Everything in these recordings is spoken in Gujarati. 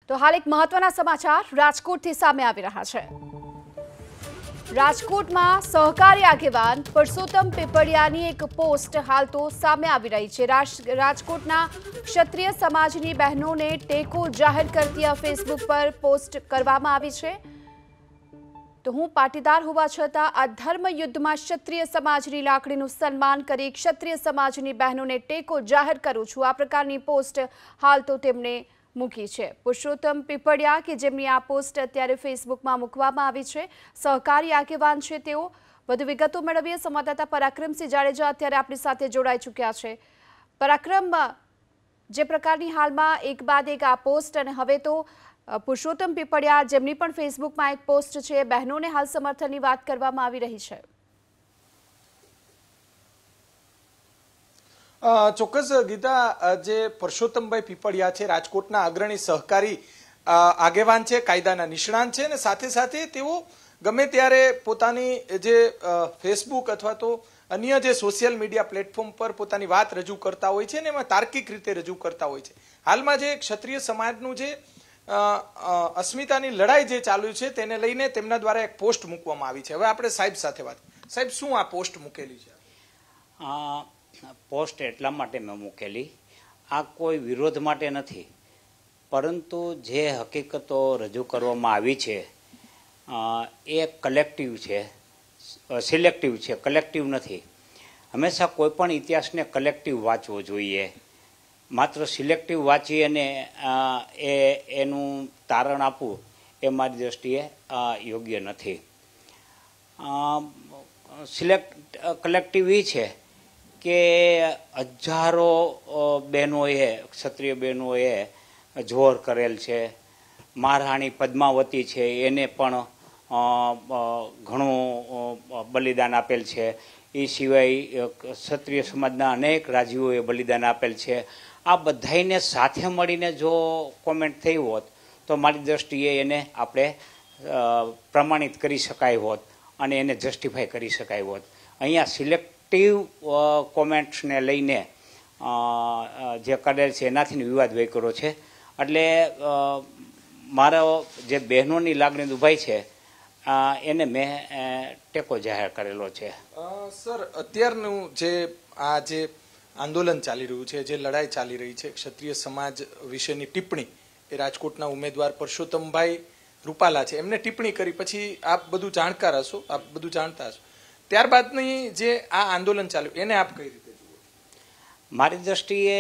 તો હાલ એક મહત્વના સમાચાર રાજકોટથી સામે આવી રહ્યા છે। રાજકોટમાં સહકારી આગેવાન પરસોત્તમ પીપળિયાની એક પોસ્ટ હાલ તો સામે આવી રહી છે। રાજકોટના ક્ષત્રિય સમાજની બહેનોને ટેકો જાહેર કરતી આ ફેસબુક પર પોસ્ટ કરવામાં આવી છે। તો હું પાટીદાર હોવા છતાં આ ધર્મ યુદ્ધમાં ક્ષત્રિય સમાજની લાકડીનું સન્માન કરી ક્ષત્રિય સમાજની બહેનોને ટેકો જાહેર કરું છું, આ પ્રકારની પોસ્ટ હાલ તો તેમણે મૂકી છે। પુરુષોત્તમ પીપળિયા કે જેમની આ પોસ્ટ અત્યારે ફેસબુકમાં મૂકવામાં આવી છે, સહકારી આગેવાન છે તેઓ। વધુ વિગતો મેળવીએ સંવાદદાતા પરાક્રમસિંહ જાડેજા અત્યારે આપણી સાથે જોડાઈ ચૂક્યા છે। પરાક્રમ, જે પ્રકારની હાલમાં એક બાદ એક આ પોસ્ટ અને હવે તો પુરુષોત્તમ પીપળિયા જેમની પણ ફેસબુકમાં એક પોસ્ટ છે, બહેનોને હાલ સમર્થનની વાત કરવામાં આવી રહી છે। ચોક્કસ ગીતા, જે પરસોત્તમભાઈ પીપળિયા છે રાજકોટના અગ્રણી સહકારી આગેવાન છે, કાયદાના નિષ્ણાંત છે અને સાથે સાથે તેઓ ગમે ત્યારે પોતાની જે ફેસબુક અથવા તો અન્ય જે સોશિયલ મીડિયા પ્લેટફોર્મ પર પોતાની વાત રજૂ કરતા હોય છે ને એમાં તાર્કિક રીતે રજૂ કરતા હોય છે। હાલમાં જે ક્ષત્રિય સમાજનું જે અસ્મિતાની લડાઈ જે ચાલુ છે તેને લઈને તેમના દ્વારા એક પોસ્ટ મૂકવામાં આવી છે। હવે આપણે સાહેબ સાથે વાત, સાહેબ શું આ પોસ્ટ મૂકેલી છે? પોસ્ટ એટલા માટે મેં મૂકેલી, આ કોઈ વિરોધ માટે નથી, પરંતુ જે હકીકતો રજૂ કરવામાં આવી છે એ કલેક્ટિવ છે, સિલેક્ટિવ છે, કલેક્ટિવ નથી। હંમેશા કોઈ પણ ઇતિહાસને કલેક્ટિવ વાંચવો જોઈએ, માત્ર સિલેક્ટિવ વાંચી અને એનું તારણ આપવું એ મારી દ્રષ્ટિએ યોગ્ય નથી। કલેક્ટિવ એ છે કે હજારો બહેનોએ, ક્ષત્રિય બહેનોએ જોહર કરેલ છે, મહારાણી પદ્માવતી છે એને પણ ઘણું બલિદાન આપેલ છે, એ સિવાય ક્ષત્રિય સમાજના અનેક રાજવીઓએ બલિદાન આપેલ છે। આ બધાઈને સાથે મળીને જો કોમેન્ટ થઈ હોત તો મારી દ્રષ્ટિએ એને આપણે પ્રમાણિત કરી શકાય હોત અને એને જસ્ટિફાય કરી શકાય હોત। અહીંયા સિલેક્ટિવ કોમેન્ટ્સને લઈને જે કરેલ છે એનાથી વિવાદ વકરો છે, એટલે મારો જે બહેનોની લાગણી દુભાઈ છે એને મેં ટેકો જાહેર કરેલો છે। સર, અત્યારનું જે આંદોલન ચાલી રહ્યું છે, જે લડાઈ ચાલી રહી છે, ક્ષત્રિય સમાજ વિશેની ટિપ્પણી એ રાજકોટના ઉમેદવાર પરસોત્તમભાઈ રૂપાલા છે, એમને ટિપ્પણી કરી પછી આપ બધું જાણકાર હશો, આપ બધું જાણતા હશો, ત્યારબાદની જે આ આંદોલન ચાલ્યું એને આપ કઈ રીતે જુઓ? મારી દ્રષ્ટિએ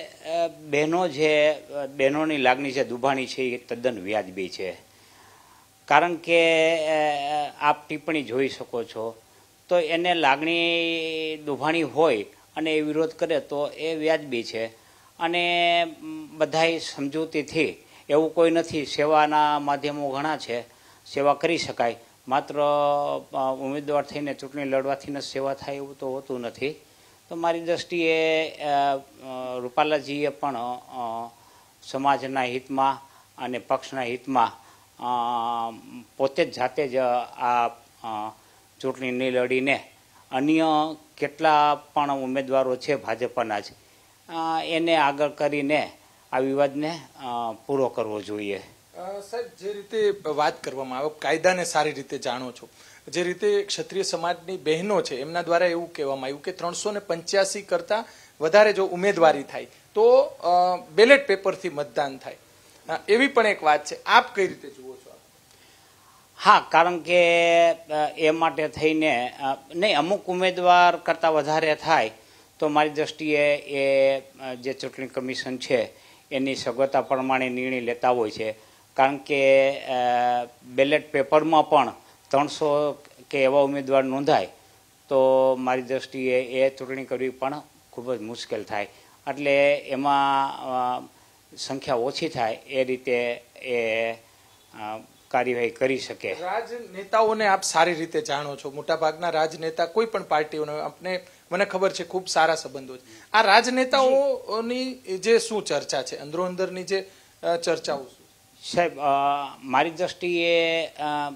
બહેનોની લાગણી જે દુભાણી છે એ તદ્દન વ્યાજબી છે, કારણ કે આપ ટિપ્પણી જોઈ શકો છો તો એને લાગણી દુભાણી હોય અને એ વિરોધ કરે તો એ વ્યાજબી છે અને બધાય સમજૂતીથી, એવું કોઈ નથી, સેવાના માધ્યમો ઘણા છે, સેવા કરી શકાય, માત્ર ઉમેદવાર થઈને ચૂંટણી લડવાથી જ સેવા થાય એવું તો હોતું નથી। તો મારી દ્રષ્ટિએ રૂપાલાજીએ પણ સમાજના હિતમાં અને પક્ષના હિતમાં પોતે જ જાતે જ આ ચૂંટણી નહીં લડીને અન્ય કેટલા પણ ઉમેદવારો છે ભાજપના જ, એને આગળ કરીને આ વિવાદને પૂરો કરવો જોઈએ। સાહેબ, જે રીતે વાત કરવામાં આવે, કાયદાને સારી રીતે જાણો છો, જે રીતે ક્ષત્રિય સમાજની બહેનો છે એમના દ્વારા એવું કહેવામાં આવ્યું કે 385 કરતાં વધારે જો ઉમેદવારી થાય તો બેલેટ પેપરથી મતદાન થાય, એવી પણ એક વાત છે, આપ કઈ રીતે જુઓ છો? હા, કારણ કે એ માટે થઈને નહીં, અમુક ઉમેદવાર કરતાં વધારે થાય તો મારી દ્રષ્ટિએ એ જે ચૂંટણી કમિશન છે એની સગવડતા પ્રમાણે નિર્ણય લેતા હોય છે, કારણ કે બેલેટ પેપરમાં પણ 300 કે એવા ઉમેદવાર નોંધાય તો મારી દ્રષ્ટિએ એ ચૂંટણી કરવી પણ ખૂબ જ મુશ્કેલ થાય, એટલે એમાં સંખ્યા ઓછી થાય એ રીતે એ કાર્યવાહી કરી શકે। રાજનેતાઓને આપ સારી રીતે જાણો છો, મોટાભાગના રાજનેતા કોઈ પણ પાર્ટીઓને આપને મને ખબર છે ખૂબ સારા સંબંધો છે, આ રાજનેતાઓની જે શું ચર્ચા છે, અંદરો અંદરની જે ચર્ચાઓ? સાહેબ, મારી દ્રષ્ટિએ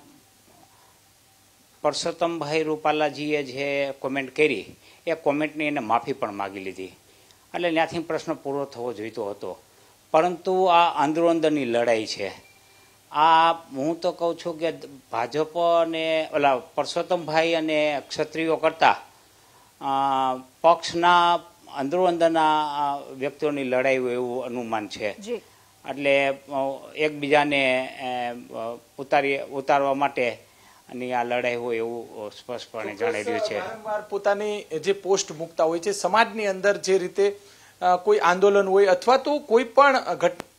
પરસોત્તમભાઈ રૂપાલાજીએ જે કોમેન્ટ કરી એ કોમેન્ટની એને માફી પણ માગી લીધી, એટલે ત્યાંથી પ્રશ્ન પૂરો થવો જોઈતો હતો। પરંતુ આ અંદરોઅંદરની લડાઈ છે. આ હું તો કહું છું કે ભાજપ અને ઓલા પરસોત્તમભાઈ અને ક્ષત્રિયો કરતાં પક્ષના અંદરોઅંદરના વ્યક્તિઓની લડાઈ હોય એવું અનુમાન છે. એટલે એકબીજાને ઉતારવા માટે અને આ લડાઈ હોય એવું સ્પષ્ટપણે જણાઈ રહ્યું છે. વારંવાર પોતાની જે પોસ્ટ મૂકતા હોય છે સમાજની અંદર જે રીતે કોઈ આંદોલન હોય અથવા તો કોઈ પણ